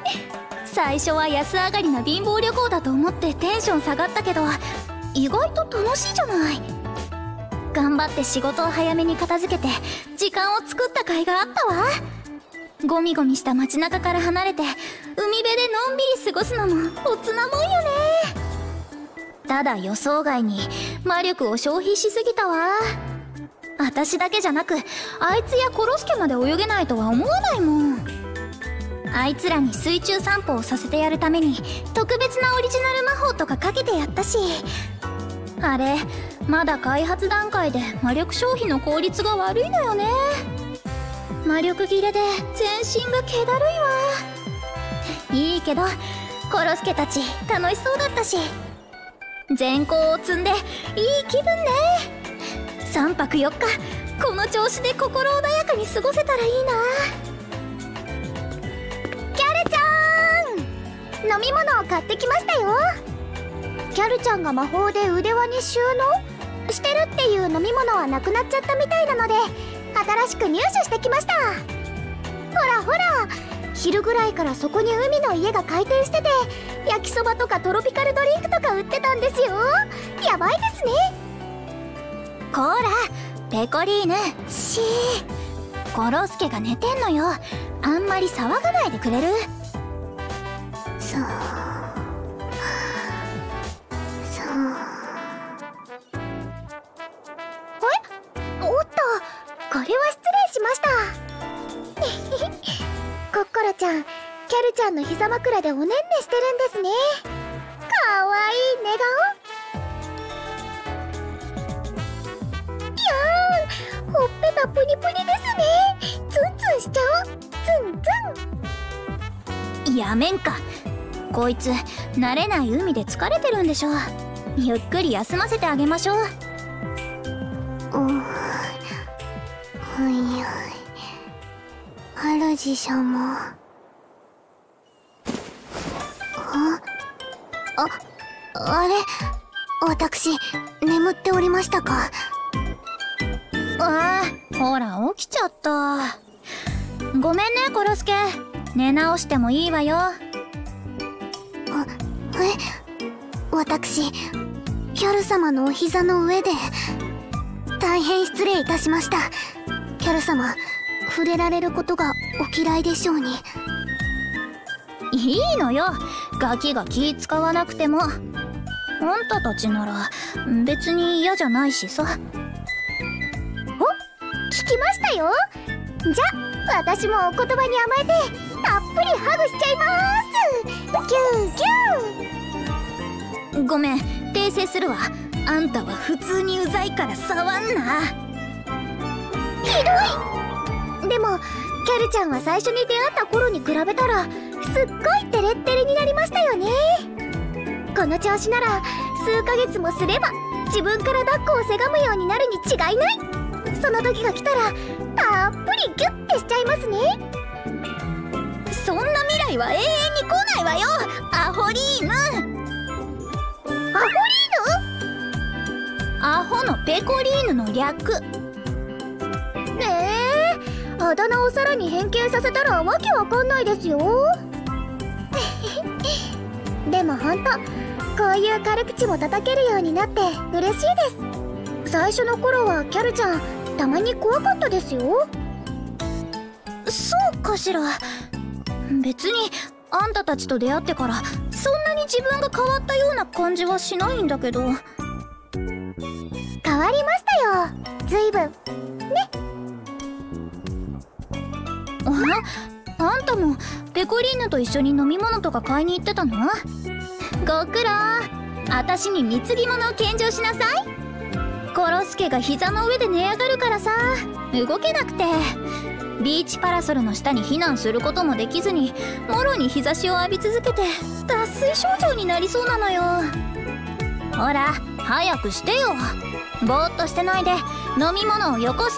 最初は安上がりな貧乏旅行だと思ってテンション下がったけど、意外と楽しいじゃない。頑張って仕事を早めに片付けて時間を作った甲斐があったわ。ゴミゴミした街中から離れて海辺でのんびり過ごすのもおつなもんよね。ただ予想外に魔力を消費しすぎたわ。私だけじゃなくあいつやコロスケまで泳げないとは思わないもん。あいつらに水中散歩をさせてやるために特別なオリジナル魔法とかかけてやったし、あれまだ開発段階で魔力消費の効率が悪いのよね。魔力切れで全身が気だるいわ。いいけどコロスケたち楽しそうだったし、全校を積んでいい気分ね。3泊4日この調子で心穏やかに過ごせたらいいな。キャルちゃん、飲み物を買ってきましたよ。キャルちゃんが魔法で腕輪に収納してるっていう飲み物はなくなっちゃったみたいなので、新しく入手してきました。ほらほら、昼ぐらいからそこに海の家が開店してて、焼きそばとかトロピカルドリンクとか売ってたんですよ。やばいですね。こらペコリーヌ、しー、コロスケが寝てんのよ。あんまり騒がないでくれる？そうおっと、これは失礼しました。コッコロちゃん、キャルちゃんの膝枕でおねんねしてるんですね。かわいい寝顔。いやー、ほっぺたプニプニですね。ツンツンしちゃおう。ツンツン。やめんか。こいつ慣れない海で疲れてるんでしょ。ゆっくり休ませてあげましょう。はいはい、主様。あれ、私眠っておりましたか？ああ、ほら起きちゃった。ごめんねコロスケ、寝直してもいいわよ。私キャル様のお膝の上で大変失礼いたしました。キャル様、触れられることがお嫌いでしょうに。いいのよ、ガキが気使わなくても。あんたたちなら別に嫌じゃないしさ。お、聞きましたよ。じゃ私もお言葉に甘えてたっぷりハグしちゃいまーす。ギューギュー。ごめん、訂正するわ。あんたは普通にうざいから触んな。ひどい。でもキャルちゃんは最初に出会った頃に比べたらすっごいテレッテレになりましたよね。この調子なら数ヶ月もすれば自分から抱っこをせがむようになるに違いない。その時が来たらたっぷりギュッてしちゃいますね。そんな未来は永遠に来ないわよ、アホリーヌ。アホリーヌ？アホのペコリーヌの略。あだ名をさらに変形させたらわけわかんないですよ。でもほんとこういう軽口も叩けるようになって嬉しいです。最初の頃はキャルちゃんたまに怖かったですよ。そうかしら。別にあんたたちと出会ってからそんなに自分が変わったような感じはしないんだけど。変わりましたよ、ずいぶんね。あんたもペコリーヌと一緒に飲み物とか買いに行ってたの？ご苦労。あたしに貢ぎ物を献上しなさい。コロスケが膝の上で寝上がるからさ、動けなくてビーチパラソルの下に避難することもできずにもろに日差しを浴び続けて脱水症状になりそうなのよ。ほら早くしてよ。ぼーっとしてないで飲み物をよこして。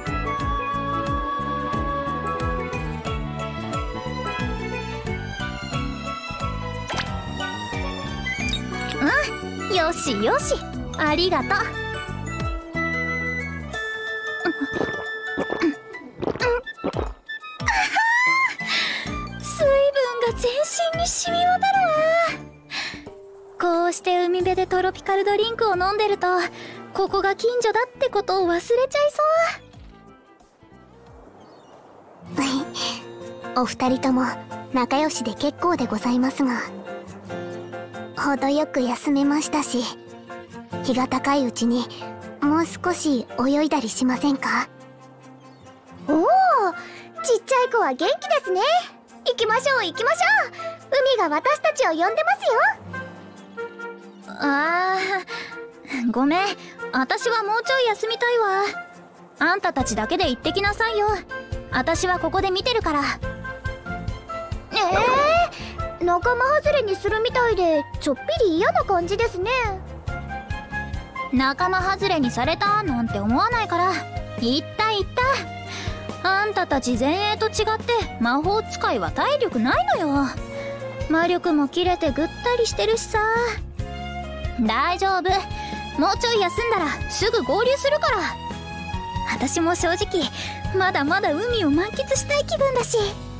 うん、よしよし、ありがとう。水分がして海辺でトロピカルドリンクを飲んでると、ここが近所だってことを忘れちゃいそうお二人とも仲良しで結構でございますが、程よく休めましたし、日が高いうちにもう少し泳いだりしませんか？ おお、ちっちゃい子は元気ですね。行きましょう行きましょう。海が私たちを呼んでますよ。 ごめん、私はもうちょい休みたいわ。あんたたちだけで行ってきなさいよ。私はここで見てるから。 仲間外れにするみたいでちょっぴり嫌な感じですね。 仲間外れにされたなんて思わないから。言った言った。あんたたち前衛と違って魔法使いは体力ないのよ。魔力も切れてぐったりしてるしさ。大丈夫、もうちょい休んだらすぐ合流するから。私も正直まだまだ海を満喫したい気分だし。